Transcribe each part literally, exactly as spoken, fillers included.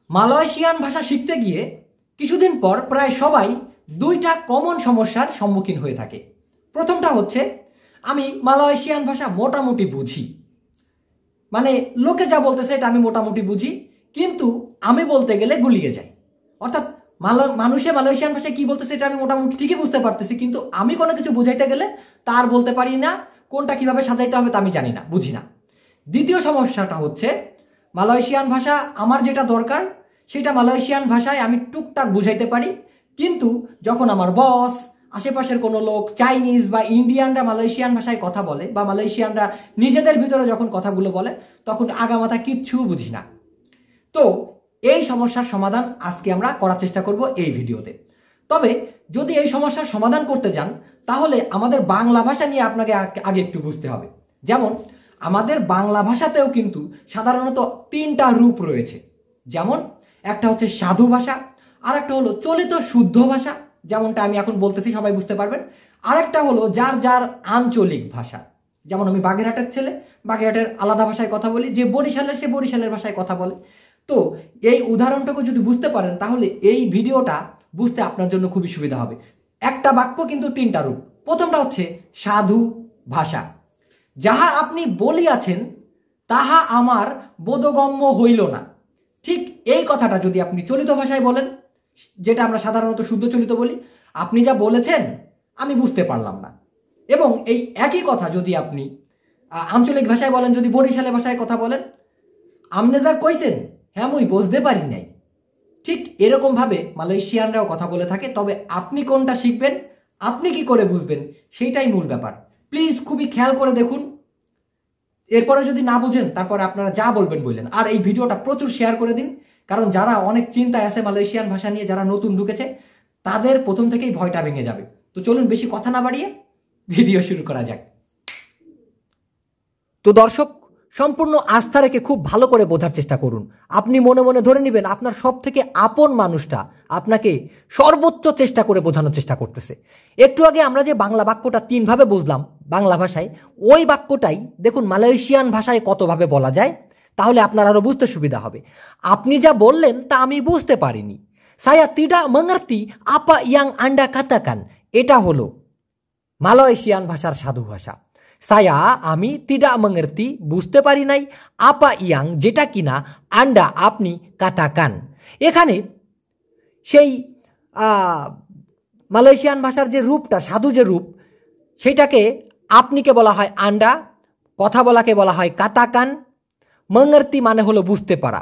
Malaysian ভাষা শিখতে গিয়ে কিছুদিন পর প্রায় সবাই দুইটা কমন সমস্যার সম্মুখীন হয়ে থাকে। প্রথমটা হচ্ছে, আমি মালয়েশিয়ান ভাষা মোটামুটি বুঝি, মানে লোকে যা বলতেছে এটা আমি মোটামুটি বুঝি, কিন্তু আমি বলতে গেলে গুলিয়ে যাই। অর্থাৎ মানুষে মালয়েশিয়ান ভাষায় কি বলতেছে এটা আমি মোটামুটি ঠিকই বুঝতে পারতেছি, কিন্তু আমি কোনো কিছু বুঝাইতে গেলে তার বলতে পারি না, কোনটা কিভাবে সাজাইতে হবে তা আমি জানি না, বুঝি না। দ্বিতীয় সমস্যাটা হচ্ছে, মালয়েশিয়ান ভাষা আমার যেটা দরকার সেটা মালয়েশিয়ান ভাষায় আমি টুকটাক বুঝাইতে পারি, কিন্তু যখন আমার বস, আশেপাশের কোনো লোক, চাইনিজ বা ইন্ডিয়ানরা মালয়েশিয়ান ভাষায় কথা বলে বা মালয়েশিয়ানরা নিজেদের ভিতরে যখন কথাগুলো বলে তখন আগামাথা কিচ্ছু বুঝি না। তো এই সমস্যার সমাধান আজকে আমরা করার চেষ্টা করব এই ভিডিওতে। তবে যদি এই সমস্যার সমাধান করতে যান তাহলে আমাদের বাংলা ভাষা নিয়ে আপনাকে আগে একটু বুঝতে হবে। যেমন আমাদের বাংলা ভাষাতেও কিন্তু সাধারণত তিনটা রূপ রয়েছে। যেমন একটা হচ্ছে সাধু ভাষা, আর একটা হলো চলিত শুদ্ধ ভাষা, যেমনটা আমি এখন বলতেছি সবাই বুঝতে পারবেন। আরেকটা হলো যার যার আঞ্চলিক ভাষা, যেমন আমি বাগেরহাটের ছেলে, বাগেরহাটের আলাদা ভাষায় কথা বলি, যে বরিশালের সে বরিশালের ভাষায় কথা বলে। তো এই উদাহরণটাকে যদি বুঝতে পারেন তাহলে এই ভিডিওটা বুঝতে আপনার জন্য খুবই সুবিধা হবে। একটা বাক্য কিন্তু তিনটা রূপ। প্রথমটা হচ্ছে সাধু ভাষা, যাহা আপনি বলিয়াছেন তাহা আমার বোধগম্য হইল না। ঠিক এই কথাটা যদি আপনি চলিত ভাষায় বলেন, যেটা আমরা সাধারণত শুদ্ধ চলিত বলি, আপনি যা বলেছেন আমি বুঝতে পারলাম না। এবং এই একই কথা যদি আপনি আঞ্চলিক ভাষায় বলেন, যদি বরিশালে ভাষায় কথা বলেন, আপনি যা কইছেন হ্যাঁ মুই বুঝতে পারি নাই। ঠিক এরকমভাবে মালয়েশিয়ানরাও কথা বলে থাকে। তবে আপনি কোনটা শিখবেন, আপনি কি করে বুঝবেন, সেইটাই মূল ব্যাপার। প্লিজ খুবই খেয়াল করে দেখুন। এরপরে যদি না বুঝেন তারপরে আপনারা যা বলবেন বললেন। আর এই ভিডিওটা প্রচুর শেয়ার করে দিন, কারণ যারা অনেক চিন্তায় আছে মালয়েশিয়ান ভাষা নিয়ে, যারা নতুন ঢুকেছে, তাদের প্রথম থেকেই ভয়টা ভেঙে যাবে। তো চলুন বেশি কথা না বাড়িয়ে ভিডিও শুরু করা যাক। তো দর্শক, সম্পূর্ণ আস্থা রেখে খুব ভালো করে বোঝার চেষ্টা করুন। আপনি মনে মনে ধরে নেবেন আপনার সব থেকে আপন মানুষটা আপনাকে সর্বোচ্চ চেষ্টা করে বোঝানোর চেষ্টা করতেছে। একটু আগে আমরা যে বাংলা বাক্যটা তিনভাবে বুঝলাম বাংলা ভাষায়, ওই বাক্যটাই দেখুন মালয়েশিয়ান ভাষায় কতভাবে বলা যায়, তাহলে আপনার আরো বুঝতে সুবিধা হবে। আপনি যা বললেন তা আমি বুঝতে পারিনি, saya tidak mengerti apa yang Anda katakan, এটা হলো মালয়েশিয়ান ভাষার সাধু ভাষা। saya আমি tidak mengerti বুঝতে পারি নাই, apa yang যেটা কিনা, আন্ডা আপনি, কাতাকান এখানে সেই মালয়েশিয়ান ভাষার যে রূপটা, সাধু যে রূপ, সেটাকে আপনিকে বলা হয় আন্ডা, কথা বলাকে বলা হয় কাতাকান, mengerti মানে হলো বুঝতে পারা,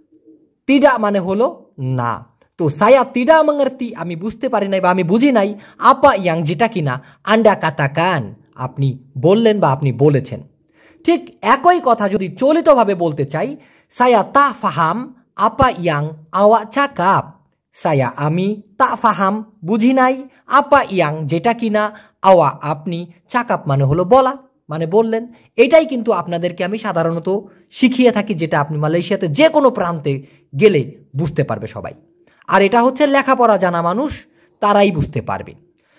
tidak মানে হলো না। তো saya tidak mengerti আমি বুঝতে পারি নাই বা আমি বুঝি নাই, apa yang যেটা কিনা, আন্ডা কাতাকান আপনি বললেন বা আপনি বলেছেন। ঠিক একই কথা যদি চলিতভাবে বলতে চাই, saya tak faham apa yang awak cakap, saya আমি, tak faham বুঝি নাই, apa yang যেটা কিনা, awak আপনি, cakap মানে হলো বলা, মানে বললেন। এটাই কিন্তু আপনাদেরকে আমি সাধারণত শিখিয়ে থাকি, যেটা আপনি মালয়েশিয়াতে যে কোনো প্রান্তে গেলে বুঝতে পারবে সবাই। আর এটা হচ্ছে লেখাপড়া জানা মানুষ, তারাই বুঝতে পারবে।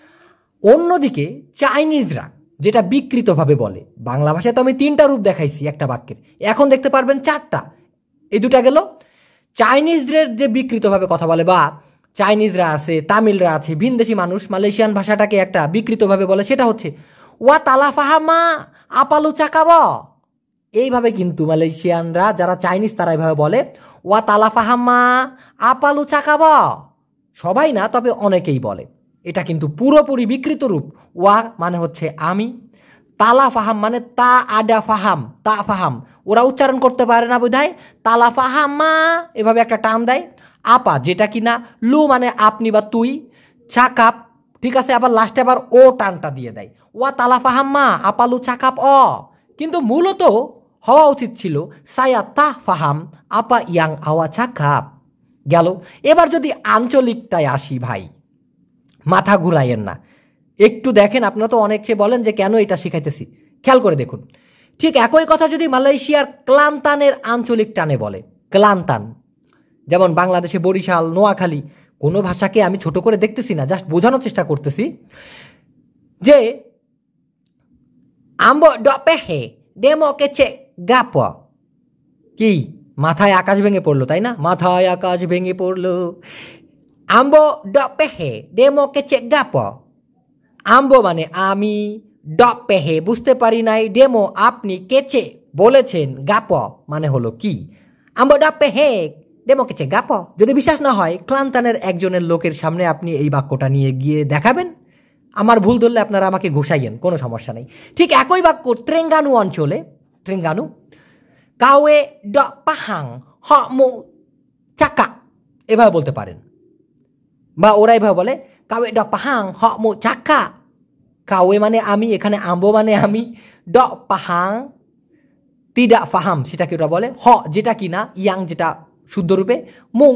অন্যদিকে চাইনিজরা যেটা বিকৃতভাবে বলে, বাংলা ভাষায় তো আমি তিনটা রূপ দেখাইছি একটা বাক্যের, এখন দেখতে পারবেন চারটা। এই দুটা গেল। চাইনিজদের যে বিকৃতভাবে কথা বলে, বা চাইনিজরা আছে, তামিলরা আছে, ভিনদেশি মানুষ মালয়েশিয়ান ভাষাটাকে একটা বিকৃতভাবে বলে, সেটা হচ্ছে ওয়া তালা ফাহামা আপালু চাকাব। এইভাবে কিন্তু মালয়েশিয়ানরা যারা চাইনিজ তারা এইভাবে বলে, ওয়া তালা ফাহামা আপালু চাকাব। সবাই না, তবে অনেকেই বলে। এটা কিন্তু পুরোপুরি বিকৃত রূপ। ওয়া মানে হচ্ছে আমি, তালা ফাহাম মানে তা আডা ফাহাম, তা ফাহাম, ওরা উচ্চারণ করতে পারে না বোধহয়, তালা ফাহামা এভাবে একটা টান দেয়। আপা যেটা কিনা, লু মানে আপনি বা তুই, চাকাপ, ঠিক আছে, আবার লাস্টে আবার ও টানটা দিয়ে দেয়, ওয়া তালা ফাহাম্মা আপালু চাকাপ অ। কিন্তু মূলত হওয়া উচিত ছিল সায়া তা ফাহাম আপা ইয়াং আওয়া চাকাপ। গেল। এবার যদি আঞ্চলিকটায় আসি ভাই, মাথা ঘুরাইয়েন না, একটু দেখেন। আপনারা তো অনেকে বলেন যে কেন এটা শিখাইতেছি, খেয়াল করে দেখুন। ঠিক একই কথা যদি মালয়েশিয়ার ক্লান্তানের আঞ্চলিক টানে বলে, ক্লান্তান, যেমন বাংলাদেশে বরিশাল, নোয়াখালী, কোনো ভাষাকে আমি ছোট করে দেখতেছি না, জাস্ট বোঝানোর চেষ্টা করতেছি যে আমবো ডপেহে ডেমো কেচে গাপ কি মাথায় আকাশ ভেঙে পড়লো, তাই না? মাথায় আকাশ ভেঙে পড়লো। আম্বো dak pehe demo kecek gapo? আম্বো মানে আমি, dak pehe বুঝতে পারি নাই, ডেমো আপনি, কেচে বলেছেন, গাপ মানে হলো কি। আম্বো dak pehe demo kecek gapo? যদি বিশ্বাস না হয় ক্লান্তানের একজনের লোকের সামনে আপনি এই বাক্যটা নিয়ে গিয়ে দেখাবেন। আমার ভুল ধরলে আপনারা আমাকে ঘুষাইয়েন, কোনো সমস্যা নেই। ঠিক একই বাক্য ট্রেঙ্গানু অঞ্চলে, ট্রেঙ্গানু, কাওয়ে dak pahang hok mu caka, এভাবে বলতে পারেন। বা ওরা এভাবে বলে কাওয়ে dak pahang hok mu caka। কাওয়ে মানে আমি, এখানে আম্বো মানে আমি, dak pahang tidak paham সেটাকে ওরা বলে, হ যেটা কিনা, ইয়াং যেটা শুদ্ধ রূপে, মুং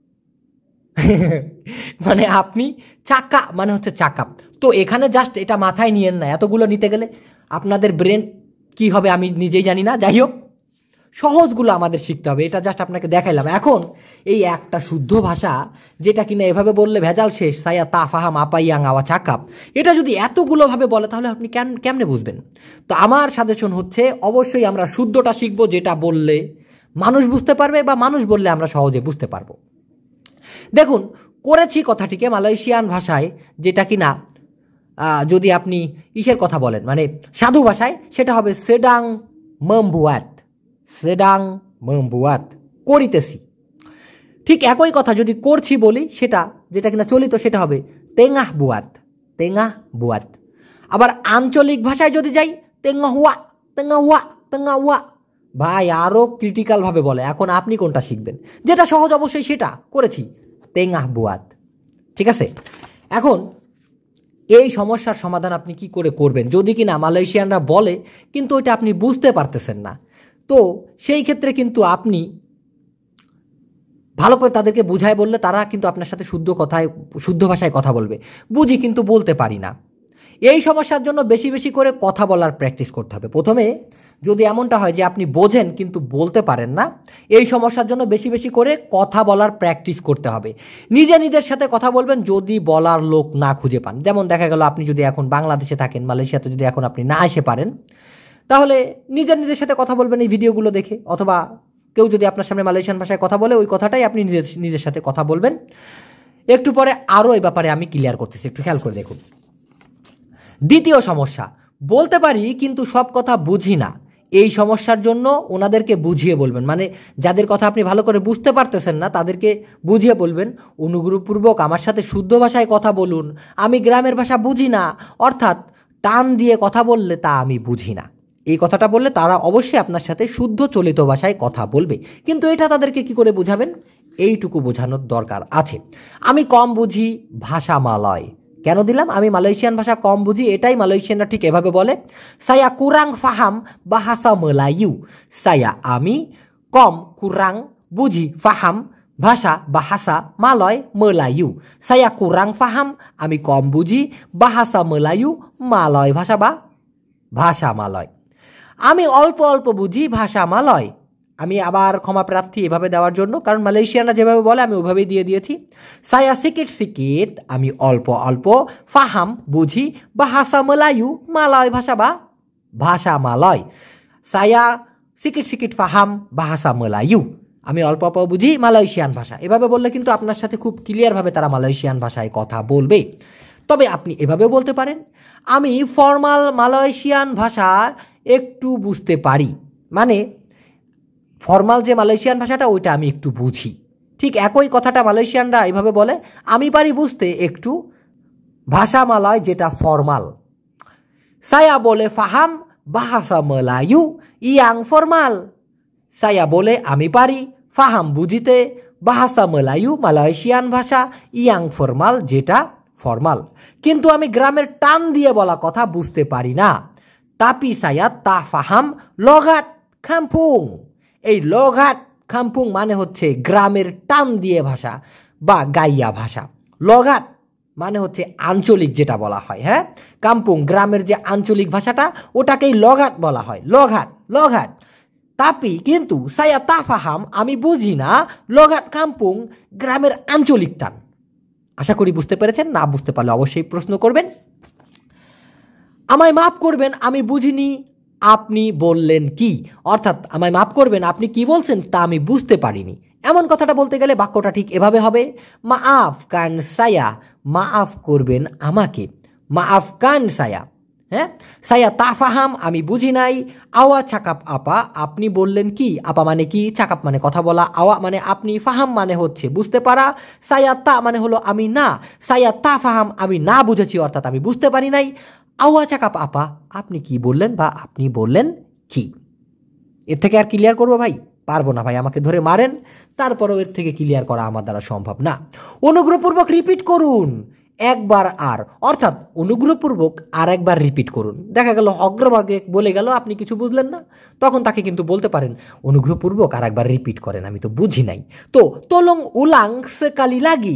মানে আপনি, চাকা মানে হচ্ছে চাকা। তো এখানে জাস্ট এটা মাথায় নিয়েন না, এতগুলো নিতে গেলে আপনাদের ব্রেন কি হবে আমি নিজেই জানি না। যাই হোক, সহজগুলো আমাদের শিখতে হবে, এটা জাস্ট আপনাকে দেখাইলাম। এখন এই একটা শুদ্ধ ভাষা যেটা কিনা এভাবে বললে ভেজাল শেষ, সায়া তা ফাহাম আপাইয়াং আওয়া চাকাপ, এটা যদি এতগুলো ভাবে বলে তাহলে আপনি কেন কেমনে বুঝবেন? তো আমার সাজেশন হচ্ছে অবশ্যই আমরা শুদ্ধটা শিখবো, যেটা বললে মানুষ বুঝতে পারবে বা মানুষ বললে আমরা সহজে বুঝতে পারবো। দেখুন, করেছি কথাটিকে মালয়েশিয়ান ভাষায়, যেটা কিনা যদি আপনি ইসের কথা বলেন মানে সাধু ভাষায়, সেটা হবে সেডাং membuat, সেডাং membuat, করিতেছি। ঠিক একই কথা যদি করছি বলি, সেটা যেটা কিনা চলিত, সেটা হবে tengah buat, tengah buat। আবার আঞ্চলিক ভাষায় যদি যাই, tengah wa, tengah wa, tengah wa। ভাই আরো ক্রিটিক্যাল ভাবে বলে, এখন আপনি কোনটা শিখবেন? যেটা সহজ অবশ্যই সেটা করেছি, tengah buat। ঠিক আছে, এখন এই সমস্যার সমাধান আপনি কি করে করবেন যদি কিনা মালয়েশিয়ানরা বলে কিন্তু ওইটা আপনি বুঝতে পারতেছেন না? তো সেই ক্ষেত্রে কিন্তু আপনি ভালো করে তাদেরকে বুঝায় বললে তারা কিন্তু আপনার সাথে শুদ্ধ কথায়, শুদ্ধ ভাষায় কথা বলবে। বুঝি কিন্তু বলতে পারি না, এই সমস্যার জন্য বেশি বেশি করে কথা বলার প্র্যাকটিস করতে হবে। প্রথমে যদি এমনটা হয় যে আপনি বোঝেন কিন্তু বলতে পারেন না, এই সমস্যার জন্য বেশি বেশি করে কথা বলার প্র্যাকটিস করতে হবে। নিজে নিজের সাথে কথা বলবেন যদি বলার লোক না খুঁজে পান। যেমন দেখা গেল আপনি যদি এখন বাংলাদেশে থাকেন, মালয়েশিয়াতে যদি এখন আপনি না এসে পারেন, তাহলে নিজের নিজের সাথে কথা বলবেন এই ভিডিওগুলো দেখে, অথবা কেউ যদি আপনার সামনে মালয়েশিয়ান ভাষায় কথা বলে ওই কথাটাই আপনি নিজের নিজের সাথে কথা বলবেন। একটু পরে আরও এই ব্যাপারে আমি ক্লিয়ার করতেছি, একটু খেয়াল করে দেখুন। দ্বিতীয় সমস্যা, বলতে পারি কিন্তু সব কথা বুঝি না। এই সমস্যার জন্য ওনাদেরকে বুঝিয়ে বলবেন, মানে যাদের কথা আপনি ভালো করে বুঝতে পারতেছেন না তাদেরকে বুঝিয়ে বলবেন, অনুগ্রহপূর্বক আমার সাথে শুদ্ধ ভাষায় কথা বলুন, আমি গ্রামের ভাষা বুঝি না, অর্থাৎ টান দিয়ে কথা বললে তা আমি বুঝি না। এই কথাটা বললে তারা অবশ্যই আপনার সাথে শুদ্ধ চলিত ভাষায় কথা বলবে, কিন্তু এটা তাদেরকে কি করে বোঝাবেন? এইটুকু বোঝানোর দরকার আছে। আমি কম বুঝি ভাষা মালয়, কেন দিলাম? আমি মালয়েশিয়ান ভাষা কম বুঝি, এটাই মালয়েশিয়ানরা ঠিক এভাবে বলে, সায়া কুরাং ফাহাম bahasa Melayu। সায়া আমি, কম কুরাং বুঝি, ফাহাম ভাষা bahasa মালয়, Melayu। সায়া কুরাং ফাহাম আমি কম বুঝি, bahasa Melayu মালয় ভাষা বা ভাষা মালয়। আমি অল্প অল্প বুঝি ভাষা মালয়। আমি আবার ক্ষমা প্রার্থী এভাবে দেওয়ার জন্য, কারণ মালয়েশিয়ানরা যেভাবে বলে আমি ওইভাবেই দিয়ে দিয়েছি। সায়া সিকিট সিকিট আমি অল্প অল্প, ফাহাম বুঝি, bahasa Melayu মালয় ভাষা বা ভাষা মালয়। সায়া সিকিট সিকিট ফাহাম bahasa Melayu আমি অল্প অল্প বুঝি মালয়েশিয়ান ভাষা। এভাবে বললে কিন্তু আপনার সাথে খুব ক্লিয়ারভাবে তারা মালয়েশিয়ান ভাষায় কথা বলবে। তবে আপনি এভাবেও বলতে পারেন, আমি ফর্মাল মালয়েশিয়ান ভাষা একটু বুঝতে পারি, মানে ফর্মাল যে মালয়েশিয়ান ভাষাটা ওইটা আমি একটু বুঝি। ঠিক একই কথাটা মালয়েশিয়ানরা এইভাবে বলে, আমি পারি বুঝতে একটু ভাষা মালয় যেটা ফর্মাল। সায়া বলে ফাহাম bahasa Melayu yang formal। সায়া বলে আমি পারি, ফাহাম বুঝিতে, bahasa Melayu মালয়েশিয়ান ভাষা, yang formal যেটা ফর্মাল। কিন্তু আমি গ্রামের টান দিয়ে বলা কথা বুঝতে পারি না। tapi saya tak faham logat kampung। এই লোঘাট কাম্পুং মানে হচ্ছে গ্রামের টান দিয়ে ভাষা বা গাইয়া ভাষা। লোঘাট মানে হচ্ছে আঞ্চলিক যেটা বলা হয়, হ্যাঁ, কাম্পুং গ্রামের যে আঞ্চলিক ভাষাটা ওটাকেই লোঘাট বলা হয়, লোঘাট লোঘাট। তাপি কিন্তু সায়া তাফাহাম আমি বুঝি না লোঘাট কাম্পুং গ্রামের আঞ্চলিক টান। আশা করি বুঝতে পেরেছেন, না বুঝতে পারলে অবশ্যই প্রশ্ন করবেন। আমায় মাফ করবেন আমি বুঝিনি আপনি বললেন কি, অর্থাৎ আমায় মাফ করবেন, আপনি কি বলছেন তা আমি বুঝতে পারিনি। এমন কথাটা বলতে গেলে বাক্যটা ঠিক এভাবে হবে, মাফ কান সায়া, মাফ করবেন আমাকে, মাফ কান সায়া। হ্যাঁ, সায়া তাফাহাম, আমি বুঝি নাই। আওয়া চাকাপ আপা, আপনি বললেন কি। আপা মানে কি, চাকাপ মানে কথা বলা, আওয়া মানে আপনি, ফাহাম মানে হচ্ছে বুঝতে পারা, সায়া তা মানে হলো আমি না, সায়া তা ফাহাম আমি না বুঝেছি অর্থাৎ আমি বুঝতে পারি নাই। আওয়া চাকাপ আপা, আপনি কি বললেন বা আপনি বললেন কি। এর থেকে আর ক্লিয়ার করবো ভাই? পারবো না ভাই, আমাকে ধরে মারেন, তারপরেও এর থেকে ক্লিয়ার করা আমার দ্বারা সম্ভব না। অনুগ্রহপূর্বক রিপিট করুন একবার আর, অর্থাৎ অনুগ্রহপূর্বক আর একবার রিপিট করুন। দেখা গেল অগ্রভাগে বলে গেল, আপনি কিছু বুঝলেন না, তখন তাকে কিন্তু বলতে পারেন অনুগ্রহপূর্বক আর একবার রিপিট করেন, আমি তো বুঝি নাই। তো তোলং উলাং সেকালি লাগি,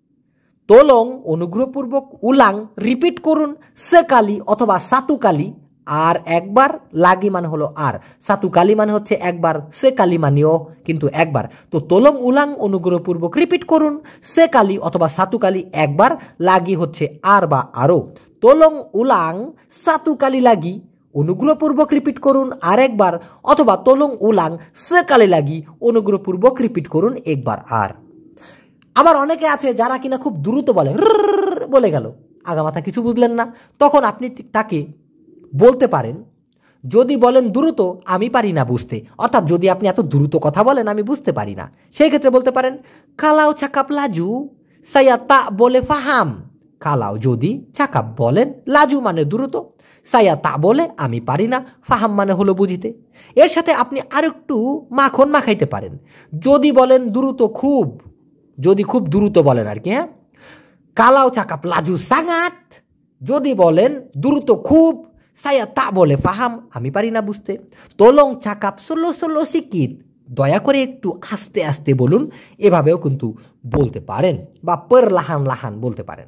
তোলং অনুগ্রহপূর্বক, উলাং রিপিট করুন, সেকালি অথবা সাতুকালি আর একবার, লাগি মানে হলো আর, সাতুকালি মানে হচ্ছে একবার, সেকালি মানেও কিন্তু একবার। তো তোলং উলাং অনুগ্রহপূর্বক রিপিট করুন, সেকালি অথবা সাতুকালি একবার, লাগি হচ্ছে আর বা আরো। তোলং উলাং সাতুকালি লাগি অনুগ্রহপূর্বক রিপিট করুন আর একবার, অথবা তোলং উলাং সেকালি লাগি অনুগ্রহপূর্বক রিপিট করুন একবার আর। আবার অনেকে আছে যারা কিনা খুব দ্রুত বলে, বলে গেল, আগামাথা কিছু বুঝলেন না, তখন আপনি তাকে বলতে পারেন, যদি বলেন দ্রুত, আমি পারি না বুঝতে, অর্থাৎ যদি আপনি এত দ্রুত কথা বলেন আমি বুঝতে পারি না, সেই ক্ষেত্রে বলতে পারেন কালাও চাকাপ লাজু সায়া তা বলে ফাহাম। কালাও যদি, চাকাপ বলেন, লাজু মানে দ্রুত, সায়া তা বলে আমি পারি না, ফাহাম মানে হলো বুঝিতে। এর সাথে আপনি আরেকটু মাখন মাখাইতে পারেন। যদি বলেন দ্রুত খুব, যদি খুব দ্রুত বলেন আর কি, হ্যাঁ, কালাও চাকাপ লাজু সাঙাত। যদি বলেন দ্রুত খুব, সায়া তা বলে ফাহাম আমি পারি না বুঝতে। তোলং চাকাপ ষোলো ষোলো শিকিত, দয়া করে একটু আস্তে আস্তে বলুন, এভাবেও কিন্তু বলতে পারেন, বা পর লাহান লাহান বলতে পারেন।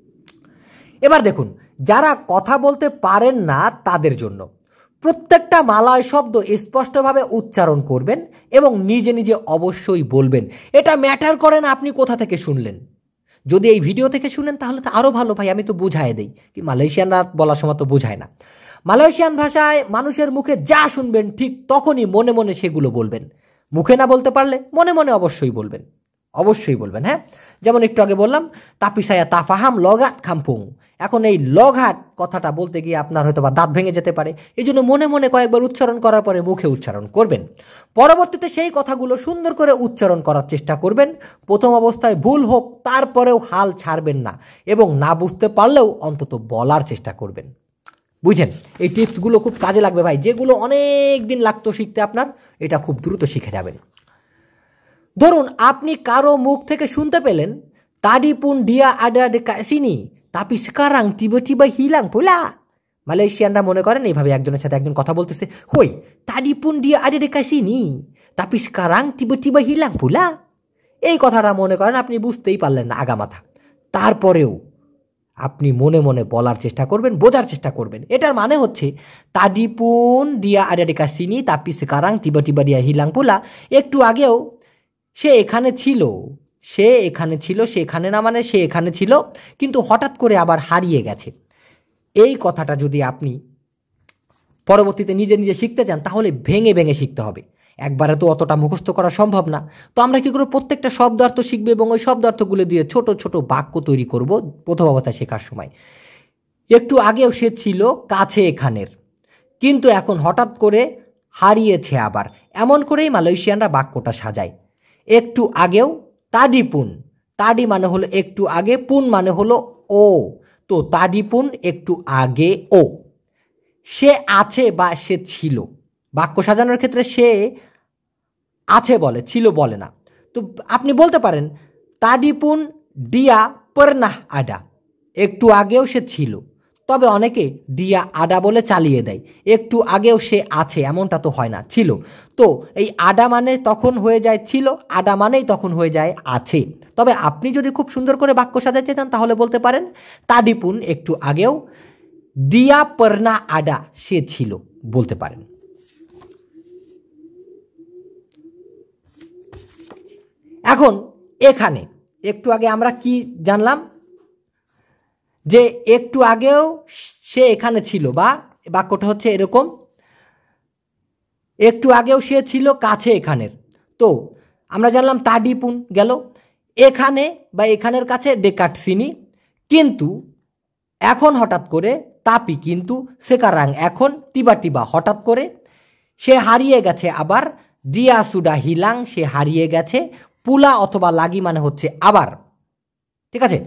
এবার দেখুন, যারা কথা বলতে পারেন না তাদের জন্য প্রত্যেকটা মালয় শব্দ স্পষ্টভাবে উচ্চারণ করবেন এবং নিজে নিজে অবশ্যই বলবেন। এটা ম্যাটার করে না আপনি কোথা থেকে শুনলেন। যদি এই ভিডিও থেকে শুনেন তাহলে তো আরও ভালো ভাই, আমি তো বুঝাই দেই, কি মালয়েশিয়ানরা বলার সময় তো বোঝায় না। মালয়েশিয়ান ভাষায় মানুষের মুখে যা শুনবেন ঠিক তখনই মনে মনে সেগুলো বলবেন। মুখে না বলতে পারলে মনে মনে অবশ্যই বলবেন, অবশ্যই বলবেন। হ্যাঁ, যেমন একটু আগে বললাম তাপিসায়া তাফাহাম লগাত খাম্পুং। এখন এই লঘাট কথাটা বলতে গিয়ে আপনার হয়তো বা দাঁত ভেঙে যেতে পারে, এই জন্য মনে মনে কয়েকবার উচ্চারণ করার পরে মুখে উচ্চারণ করবেন। পরবর্তীতে সেই কথাগুলো সুন্দর করে উচ্চারণ করার চেষ্টা করবেন। প্রথম অবস্থায় ভুল হোক তারপরেও হাল ছাড়বেন না, এবং না বুঝতে পারলেও অন্তত বলার চেষ্টা করবেন। বুঝছেন, এই টিপসগুলো খুব কাজে লাগবে ভাই, যেগুলো অনেক দিন লাগতো শিখতে, আপনার এটা খুব দ্রুত শিখে যাবেন। ধরুন আপনি কারো মুখ থেকে শুনতে পেলেন তাডিপুন ডিয়া আডা ডে কাসিনি, tapi sekarang tiba-tiba hilang pula। মালয়েশিয়ানরা মনে করেন এইভাবে একজনের সাথে একজন কথা বলতেছে, হই তাডি পুন দিয়া আডা ডে কাসিনি tapi sekarang tiba-tiba hilang pula। এই কথাটা মনে করেন আপনি বুঝতেই পারলেন না আগামাথা, তারপরেও আপনি মনে মনে বলার চেষ্টা করবেন, বোঝার চেষ্টা করবেন। এটার মানে হচ্ছে তাডিপুন দিয়া আডা ডে কাসিনি tapi sekarang tiba-tiba dia hilang pula। একটু আগেও সে এখানে ছিল, সে এখানে ছিল, সে এখানে না মানে সে এখানে ছিল, কিন্তু হঠাৎ করে আবার হারিয়ে গেছে। এই কথাটা যদি আপনি পরবর্তীতে নিজে নিজে শিখতে চান তাহলে ভেঙে ভেঙে শিখতে হবে, একবারে তো অতটা মুখস্থ করা সম্ভব না। তো আমরা কি করে প্রত্যেকটা শব্দার্থ শিখবো এবং ওই শব্দার্থগুলো দিয়ে ছোট ছোট বাক্য তৈরি করব প্রথম অবস্থায় শেখার সময়। একটু আগেও সে ছিল কাছে এখানের, কিন্তু এখন হঠাৎ করে হারিয়েছে আবার, এমন করেই মালয়েশিয়ানরা বাক্যটা সাজায়। একটু আগেও তাডিপুন, তাডি মানে হলো একটু আগে, পুন মানে হলো ও, তো তাডিপুন একটু আগে ও। সে আছে বা সে ছিল, বাক্য সাজানোর ক্ষেত্রে সে আছে বলে, ছিল বলে না। তো আপনি বলতে পারেন তাডিপুন ডিয়া পরনাহ আডা, একটু আগেও সে ছিল, তবে অনেকে ডিয়া আডা বলে চালিয়ে দেয়, একটু আগেও সে আছে এমনটা তো হয় না, ছিল। তো এই আডা মানে তখন হয়ে যায় ছিল, আডা মানেই তখন হয়ে যায় আছে। তবে আপনি যদি খুব সুন্দর করে বাক্য সাজাতে চান তাহলে বলতে পারেন তাডিপুন একটু আগেও ডিয়া পরনা আডা, সে ছিল বলতে পারেন। এখন এখানে একটু আগে আমরা কি জানলাম, যে একটু আগেও সে এখানে ছিল, বা বাক্যটা হচ্ছে এরকম, একটু আগেও সে ছিল কাছে এখানের, তো আমরা জানলাম তাডিপুন গেল এখানে বা এখানের কাছে ডেকাটসিনি, কিন্তু এখন হঠাৎ করে তাপি কিন্তু সেকারাং এখন তিবা টিবা হঠাৎ করে সে হারিয়ে গেছে, আবার ডিয়া সুডা হিলাং সে হারিয়ে গেছে, পুলা অথবা লাগি মানে হচ্ছে আবার। ঠিক আছে,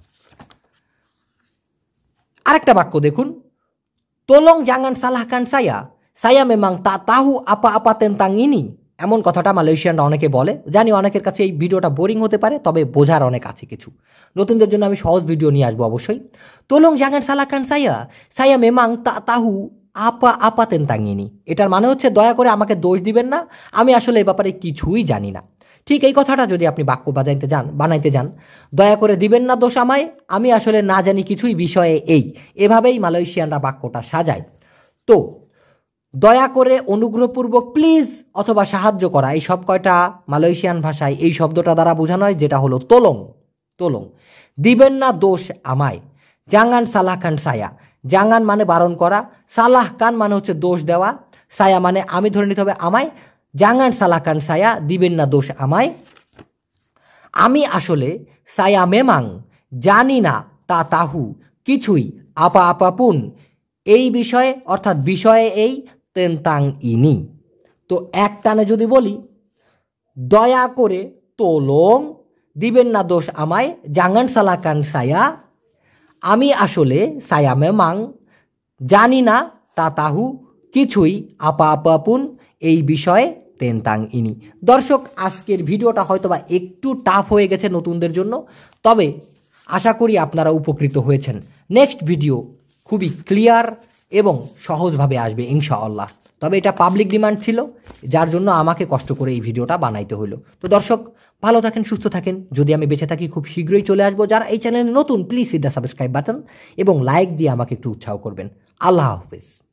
আরেকটা বাক্য দেখুন, তোলং জাঙ্গান সালাহকান সায়া সায়া মেমাং তা তাহু আপা আপা তেন্তাং ইনি। এমন কথাটা মালয়েশিয়ানরা অনেকে বলে, জানি অনেকের কাছে এই ভিডিওটা বোরিং হতে পারে, তবে বোঝার অনেক আছে কিছু। নতুনদের জন্য আমি সহজ ভিডিও নিয়ে আসবো অবশ্যই। তোলং জাঙ্গান সালাহকান সায়া সায়া মেমাং তা তাহু আপা আপা তেন্তাং ইনি, এটার মানে হচ্ছে দয়া করে আমাকে দোষ দিবেন না, আমি আসলে এ ব্যাপারে কিছুই জানি না। ঠিক এই কথাটা যদি আপনি বাক্য বাজাইতে যান বানাইতে যান, দয়া করে দিবেন না দোষ আমায়, আমি আসলে না জানি কিছুই বিষয়ে এই, এভাবেই মালয়েশিয়ানরা বাক্যটা সাজায়। তো দয়া করে, অনুগ্রহপূর্বক, প্লিজ অথবা সাহায্য করা, এই সব কয়টা মালয়েশিয়ান ভাষায় এই শব্দটা দ্বারা বোঝানো হয়, যেটা হলো তোলং। তোলং, দিবেন না দোষ আমায়। জাঙ্গান সালাহ খান সায়া, জাঙ্গান মানে বারণ করা, সালাহ কান মানে হচ্ছে দোষ দেওয়া, সায়া মানে আমি ধরে নিতে হবে আমায়, জাঙ্গান সালাহ খান সায়া দিবেন না দোষ আমায়। আমি আসলে সায়া মেমাং জানি না তা তাহু কিছুই, আপা আপাপুন এই বিষয়ে, অর্থাৎ বিষয়ে এই, তেন্তাং ইনি। তো এক টানে যদি বলি, দয়া করে তোলং দিবেন না দোষ আমায়, জাঙ্গান সালাকান সায়া আমি আসলে সায়া মেমাং জানি না তা তাহু কিছুই, আপা আপাপুন এই বিষয়ে, তেন্তাং ইনি। দর্শক, আজকের ভিডিওটা হয়তোবা একটু টাফ হয়ে গেছে নতুনদের জন্য, তবে আশা করি আপনারা উপকৃত হয়েছেন। নেক্সট ভিডিও খুবই ক্লিয়ার এবং সহজভাবে আসবে ইনশাআল্লাহ। তবে এটা পাবলিক ডিমান্ড ছিল, যার জন্য আমাকে কষ্ট করে এই ভিডিওটা বানাইতে হলো। তো দর্শক, ভালো থাকেন, সুস্থ থাকেন। যদি আমি বেঁচে থাকি খুব শীঘ্রই চলে আসবো। যারা এই চ্যানেলে নতুন, please hit the subscribe button এবং লাইক দিয়ে আমাকে একটু উৎসাহ করবেন। আল্লাহ হাফেজ।